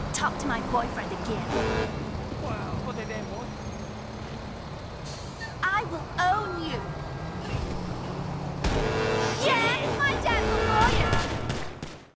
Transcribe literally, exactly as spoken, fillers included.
talk to my boyfriend again. Wow, what they damn boy? I will